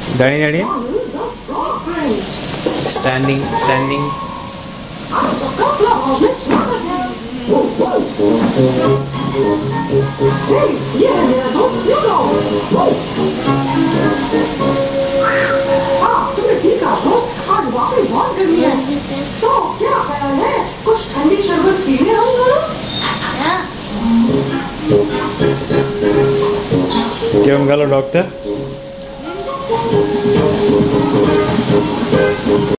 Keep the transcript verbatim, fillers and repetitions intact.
Daddy, daddy. Standing, standing. कुछ ठंडी शरबत पीने आऊंगा। কেমন গেল ডক্টর?